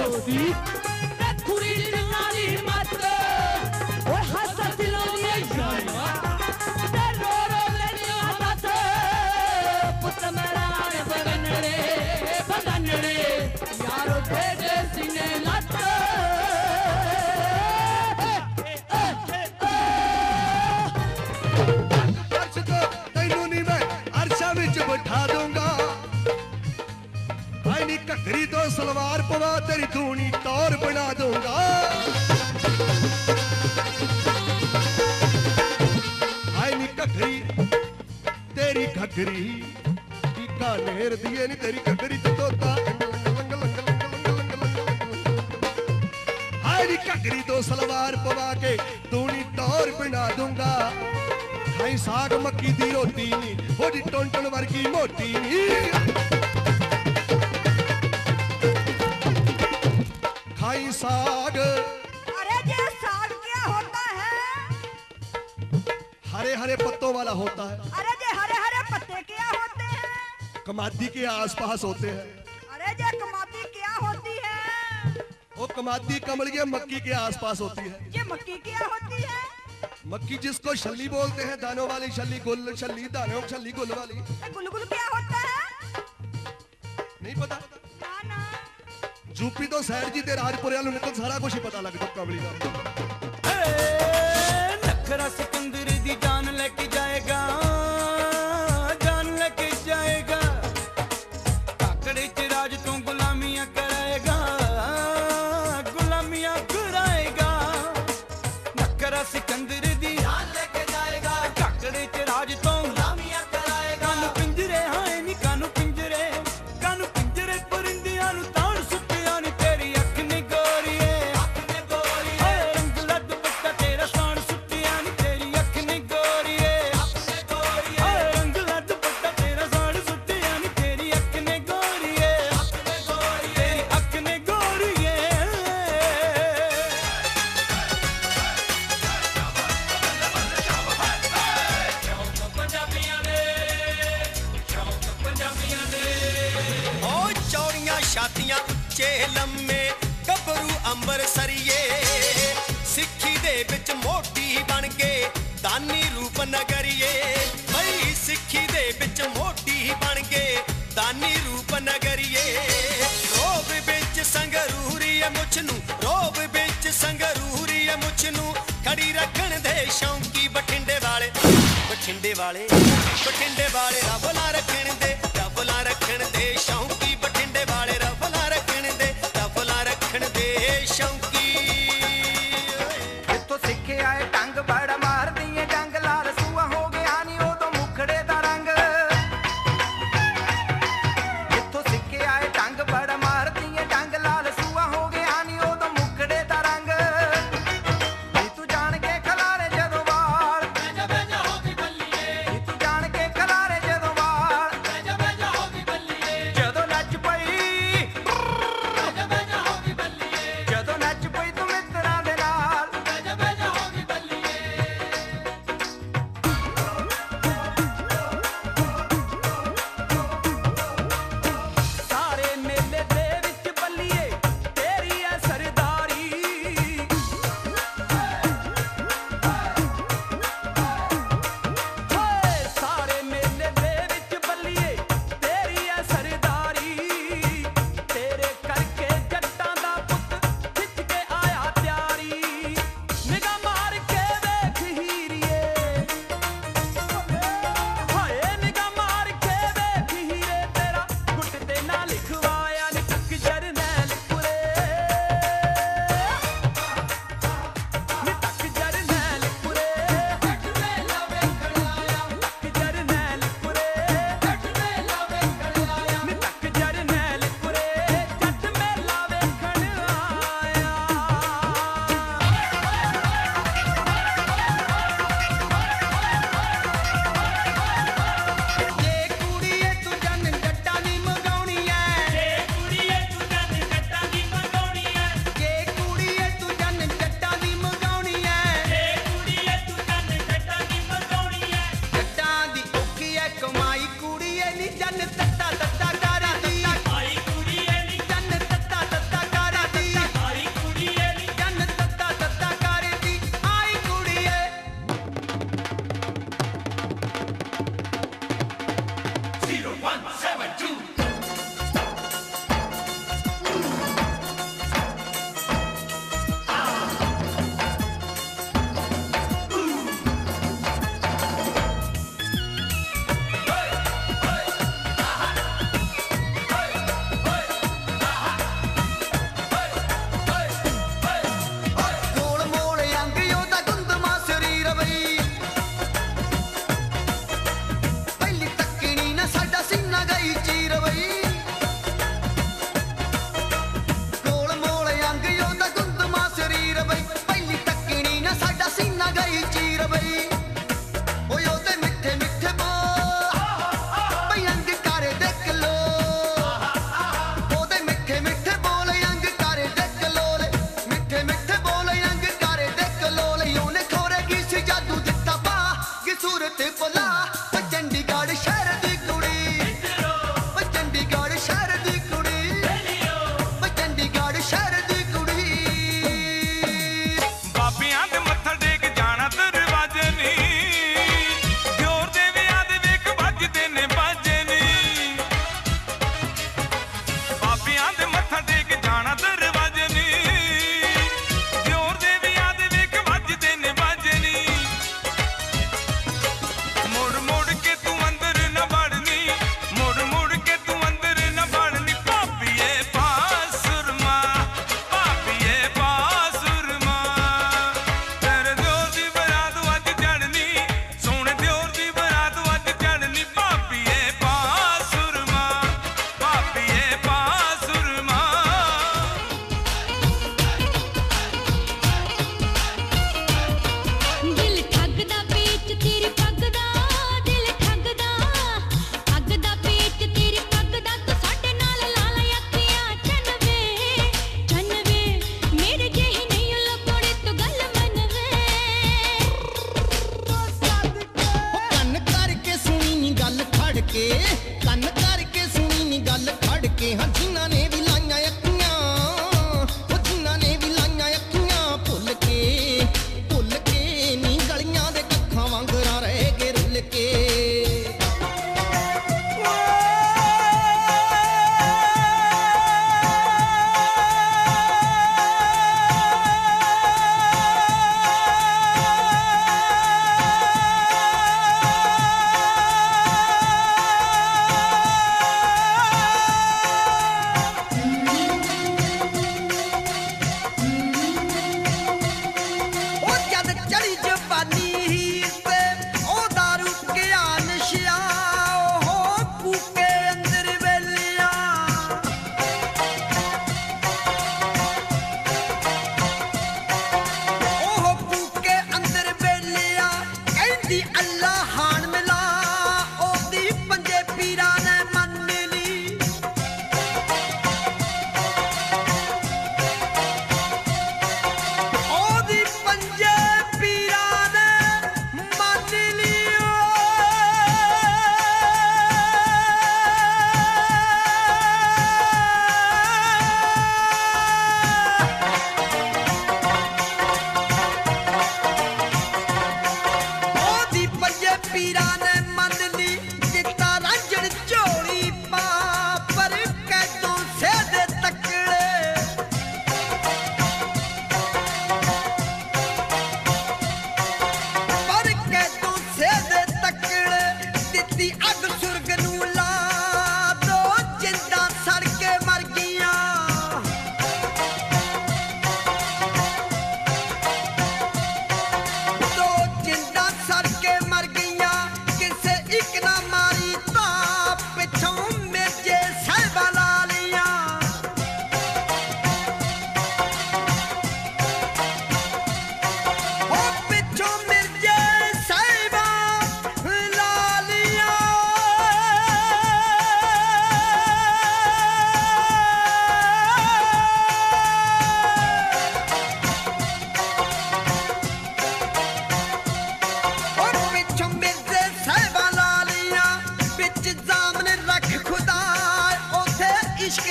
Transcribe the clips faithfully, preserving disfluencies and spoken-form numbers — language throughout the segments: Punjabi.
होती खुरी नारी मत और हंस दिलों ये जाना ते रो रो लेनी हाथ पुत मेरा ने बगनड़े बगनड़े यारो तेरे सीने लत बिठा दूंगा भाई नी ककरी तो सलवार पवा तेरी धूनी टौर बना दूंगा भाई नी ककरी तेरी घकरी बीकानेर दिए नी तेरी घकरी तो तोता भाई नी ककरी तो सलवार पवा के धूनी टौर बना दूंगा खाई साग मक्की दी रोटी नी होड़ी टोंटन वर्गी मोटी नी खाई साग। अरे ये साग क्या होता है? हरे हरे पत्तों वाला होता है। अरे ये हरे हरे पत्ते क्या होते हैं? कमादी के आसपास होते हैं। अरे ये कमादी क्या होती है? वो कमादी कमल के मक्की के आसपास होती है। ये मक्की क्या होती है? मक्की जिसको छल्ली बोलते हैं, दानों वाली छल्ली, गुल छल्ली, दानों छल्ली, गुल वाली। गुलगुल क्या होता है? नहीं पता? ना ना। यूपी तो सैर जी ते राजपुरे वालों ने तो सारा कुछ ही पता लग तो कमली का। नखरा सिकंदर दी जान लेके जाएगा, जान लेके जाएगा, काकड़े च राज तो गुलामियां कराएगा, गुलामियां कराएगा। नखरा सिकंदर बठिंडे वाले बठिंडे वाले रबला रखण दे रबला रखण दे शौकी बठिंडे वाले रबला रखण दे रबला रखण दे शौकी इत्थों सिखे आए टंग बड़ मार दिए जंग लाल सूआ हो गया नी उदों मुखड़े दा रंग इत्थों सिखे आए टंग बड़ मार दिए जंग लाल सूआ हो गया नी उदों मुखड़े दा रंग नी तू जान के खलारे जदों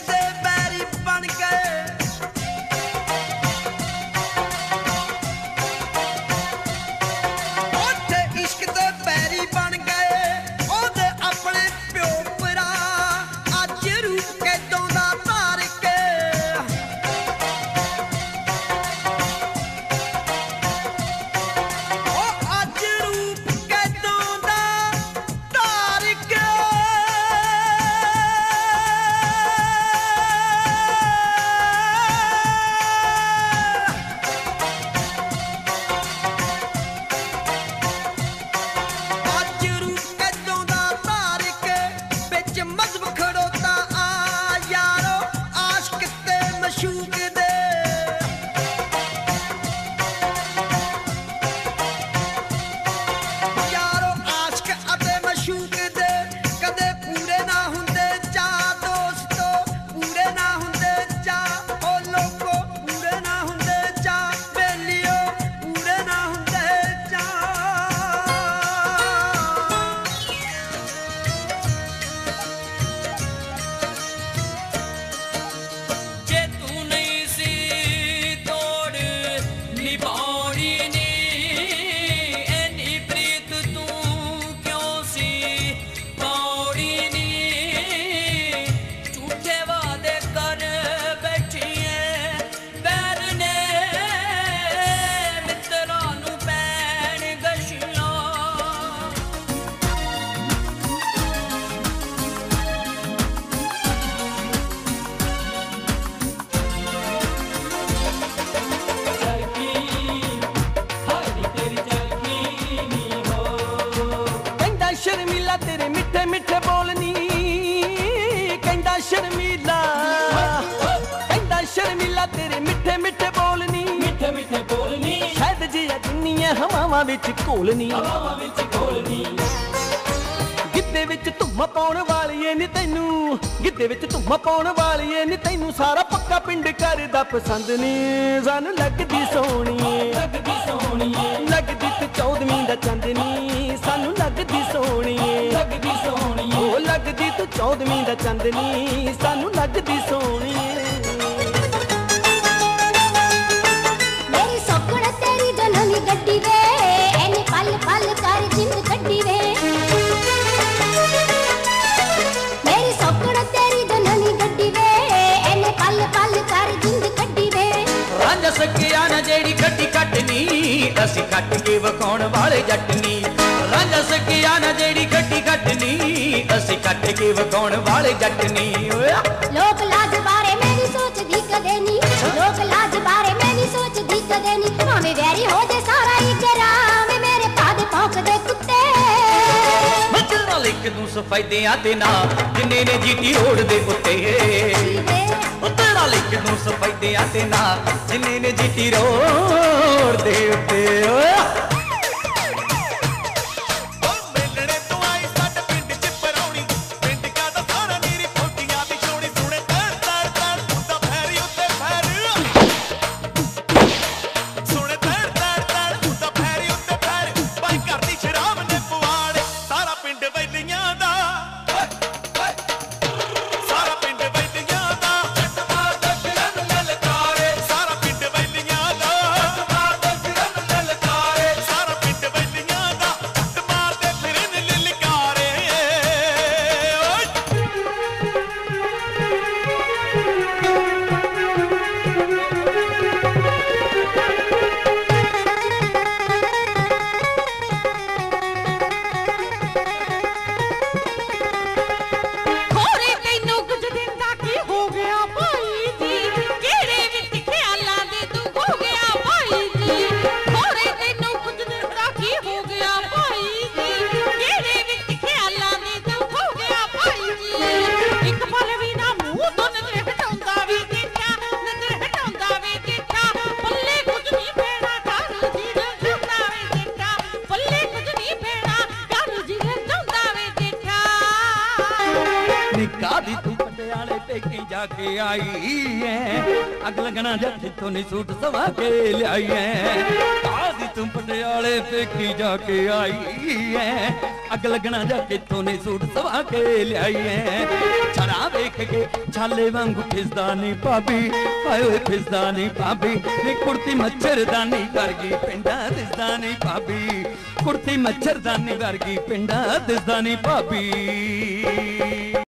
ਦੇ ਬੈਰੀ ਬਣ ਗਏ ਉੱਥੇ ਇਸ਼ਕ ਦੇ ਬੈਰੀ ਬਣ ਗਏ ਉਹਦੇ ਆਪਣੇ ਪਿਓ ਭਰਾ ਅੱਜ ਰੂਪ ਕੈਦੋਂ ਦਾ ਧਾਰ ਕੇ ਉਹ ਅੱਜ ਰੂਪ ਕੈਦੋਂ ਦਾ ਧਾਰ ਕੇ ਅੱਜ ਰੂਪ ਕੈਦੋਂ ਦਾ ਧਾਰ ਕੇ ਵਿੱਚ ਮਜ਼ਹਬ ਖੜੋਤਾ ਆ ਯਾਰੋ ਆਸ਼ਕ ਤੇ ਮਸ਼ੂਕ ਦੇ ਯਾਰੋ ਆਸ਼ਕ ਅਤੇ ਮਸ਼ੂਕ ਦੇ ਕਦੇ ਪੂਰੇ ਨਾ ਹੁੰਦੇ ਚਾਹ ਦੋਸਤੋ ਪੂਰੇ ਨਾ ਹੁੰਦੇ ਚਾਹ ਉਹ ਲੋਕੋ ਪੂਰੇ ਨਾ ਹੁੰਦੇ ਚਾਹ ਬੇਲੀਓ ਪੂਰੇ ਨਾ ਹੁੰਦੇ ਚਾਹ ਜੇ ਤੂੰ ਨਹੀਂ ਸੀ ਤੋੜ ਨਿਭਾਉਣੀ ਨੀ ਐਨੀ ਪ੍ਰੀਤ ਤੂੰ ਕਿਉਂ ਸੀ ਪਾਉਣੀ ਨੀ ਝੂਠੇ ਵਾਅਦੇ ਕਰ ਬੈਠੀ ਐ ਪੈਰ ਨੇ ਮਿੱਤਰਾਂ ਨੂੰ ਪੈਣ ਗਸ਼ੀਆਂ ਕਹਿੰਦਾ ਸ਼ਰਮੀਲਾ ਤੇਰੇ ਮਿੱਠੇ ਮਿੱਠੇ ਬੋਲਨੀ ਕਹਿੰਦਾ ਸ਼ਰਮੀਲਾ ਕਹਿੰਦਾ ਸ਼ਰਮੀਲਾ ਤੇਰੇ ਮਿੱਠੇ ਮਿੱਠੇ ਬੋਲਨੀ ਮਿੱਠੇ ਮਿੱਠੇ ਬੋਲਨੀ ਸ਼ਾਇਦ ਜੀ ਜਿੰਨੀਆਂ ਹਵਾਵਾਂ ਵਿੱਚ ਘੋਲਨੀ ਹਵਾਵਾਂ ਵਿੱਚ ਘੋਲਨੀ ਗਿੱਧੇ ਵਿੱਚ ਧੁੰਮ ਪਾਉਣ ਵਾਲੀਏ ਨੀ ਤੈਨੂੰ ਗਿੱਧੇ ਵਿੱਚ ਧੁੰਮ ਪਾਉਣ ਵਾਲੀਏ ਨੀ ਤੈਨੂੰ ਸਾਰਾ ਪੱਕਾ ਪਿੰਡ ਕਰਦਾ ਪਸੰਦ ਨੀ ਸਾਨੂੰ ਲੱਗਦੀ ਸੋਹਣੀਏ ਲੱਗਦੀ ਸੋਹਣੀਏ ਲੱਗਦੀ ਤੂੰ ਚੌਦਵੀਂ ਦਾ ਚੰਦਨੀ ਸਾਨੂੰ ਲੱਗਦੀ ਸੋਹਣੀਏ ਲੱਗਦੀ ਸੋਹਣੀਏ ਉਹ ਲੱਗਦੀ ਤੂੰ ਚੌਦਵੀਂ ਦਾ ਚੰਦਨੀ ਸਾਨੂੰ ਲੱਗਦੀ ਸੋਹਣੀਏ ਮੇਰੀ ਸੌਕਣ ਤੇਰੀ ਜਨਨੀ ਗੱਡੀ ਵੇ ਐਨੇ ਪਲ ਪਲ ਕਰ ਜਿੰਦ ਕੱਢੀ ਵੇ ਮੇਰੀ ਸੌਕਣ ਤੇਰੀ ਜਨਨੀ ਗੱਡੀ ਵੇ ਐਨੇ ਪਲ ਪਲ ਕਰ ਜਿੰਦ ਕੱਢੀ ਵੇ ਰਾਂਝਾ ਸਕਿਆ ਨਾ ਜਿਹੜੀ ਗੱਡੀ ਕੱਟਣੀ ਅਸੀਂ ਕੱਟ ਕੇ ਵਿਖਾਉਣ ਵਾਲੇ ਜੱਟਨੀ ਰਾਂਝਾ ਸਕਿਆ ਨਾ ਜਿਹੜੀ ਗੱਡੀ ਕੱਟਣੀ ਅਸੀਂ ਕੱਟ ਕੇ ਵਿਖਾਉਣ ਵਾਲੇ ਜੱਟਨੀ ਓਏ ਲੋਕ ਲਾਜ ਬਾਰੇ ਮੈਂ ਨਹੀਂ ਸੋਚਦੀ ਕਦੇ ਨੀ ਲੋਕ ਲਾਜ ਬਾਰੇ ਮੈਂ ਨਹੀਂ ਸੋਚਦੀ ਕਦੇ ਨੀ ਭਾਵੇਂ ਵੈਰੀ ਹੋ ਜੇ ਸਾਰਾ ਹੀ ਕਰਾਵੇਂ ਮੇਰੇ ਪਾਦੇ ਭੌਂਕਦੇ ਕੁੱਤੇ ਮੱਝਾਂ ਨਾਲ ਇੱਕ ਨੂੰ ਸਫੈਦਿਆਂ ਤੇ ਨਾ ਜਿੰਨੇ ਨੇ ਜੀਟੀ ਰੋਡ ਦੇ ਉੱਤੇ ਉੱਤੇ ਨਾਲ ਇੱਕ ਨੂੰ ਸਫੈਦਿਆਂ ਤੇ ਨਾ ਜਿੰਨੇ ਨੇ ਜੀਟੀ ਰੋਡ ਦੇ ਉੱਤੇ ਓਏ ਮਿਲਣੇ ਤੂੰ ਆਈ ਸਾਡੇ ਪਿੰਡ ਚ ਪਰੌਣੀ ਪਿੰਡ ਕਾ ਦਾ ਸਾਰਾ ਨੀਰੀ ਫੋਟੀਆਂ ਦੀ ਛੋਣੀ ਸੁਣੇ ਤੜ ਤੜ ਤੜ ਹੁੰਦਾ ਫੈਰੀ ਉੱਤੇ ਫੈਰ ਸੁਣੇ ਤੜ ਤੜ ਤੜ ਹੁੰਦਾ ਫੈਰੀ ਉੱਤੇ ਫੈਰ ਭਾਈ ਕਰਦੀ ਸ਼ਰਾਬ ਨੇ ਪਵਾੜੇ ਸਾਰਾ ਪਿੰਡ ਵੈਲੀਆਂ ਦਾ ਸਾਰਾ ਪਿੰਡ ਵੈਲੀਆਂ ਦਾ ਮਾਰ ਦੇ ਫਿਰਨ ਲਲਕਾਰੇ ਸਾਰਾ ਪਿੰਡ ਵੈਲੀਆਂ ਦਾ ਮਾਰ ਦੇ ਫਿਰਨ ਲਲਕਾਰੇ ਸਾਰਾ ਪਿੰਡ ਵੈਲੀਆਂ ਦਾ ਮਾਰ ਦੇ ਫਿਰਨ ਲਲਕਾਰੇ ਓਏ ਹੋਰੇ ਤੈਨੂੰ ਕੁਝ ਦਿਨ ਦਾ ਕੀ ਹੋ ਗਿਆ ਭਾਈ ਜੀ ਕਿਹੜੇ ਵਿੱਚ ਖਿਆਲਾਂ ਦੇ ਤੂੰ ਹੋ ਗਿਆ ਭਾਈ ਜੀ ਹੋਰੇ ਤੈਨੂੰ ਕੁਝ ਦਿਨ ਦਾ ਕੀ ਹੋ ਗਿਆ ਭਾਈ ਜੀ ਕਿਹੜੇ ਵਿੱਚ ਖਿਆਲਾਂ ਦੇ ਤੂੰ ਹੋ ਗਿਆ ਭਾਈ ਜੀ ਇੱਕ ਪਲ ਵੀ ਨਾ ਮੂੰਹ ਤੋਂ ਨਜ਼ਰ ਹਟਾਉਂਦਾ ਵੀ ਦੇਖਾ ਨਜ਼ਰ ਹਟਾਉਂਦਾ ਵੀ ਦੇਖਾ ਪੱਲੇ ਕੁਝ ਨਹੀਂ ਪੈਣਾ ਘਰ ਜੀ ਰਜਾਉਂਦਾ ਵੀ ਦੇਖਾ ਪੱਲੇ ਕੁਝ ਨਹੀਂ ਪੈਣਾ ਘਰ ਜੀ ਰਜਾਉਂਦਾ ਵੀ ਦੇਖਾ ਨਿੱਕਾ ਦੀ ਤੂੰ ਪਟਿਆਲੇ ਪੇਕੇ ਜਾ ਕੇ ਆਈ ਐ ਅੱਗ ਲੱਗਣਾ ਜੱਟ ਤੋਂ ਨੀ ਸੂਟ ਸਵਾ ਕੇ ਲਿਆਈ ਐ ਕਾਦੀ तू पटियाले पेकी जाके आई है अग लगना जाके तोने सूट सवा के लियाई है छड़ा वेख के छाले वांगू फिसदानी भाभी हाय फिसदानी भाभी नी कुर्ती मच्छरदानी वर्गी पिंडा दिसदानी भाभी कुर्ती मच्छरदानी वर्गी पिंडा दिसदानी भाभी